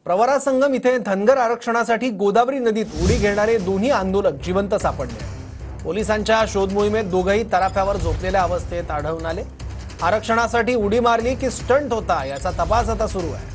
प्रवरा संगम इथे धनगर आरक्षणासाठी गोदावरी नदीत उडी घेणारे दोन्ही आंदोलक जिवंत सापडले। पोलिसांच्या शोध मोहिमेत दोघेही तराफ्यावर झोपलेल्या अवस्थेत आढळून आले। आरक्षणासाठी उडी मारली की स्टंट होता याचा तपास आता सुरू आहे।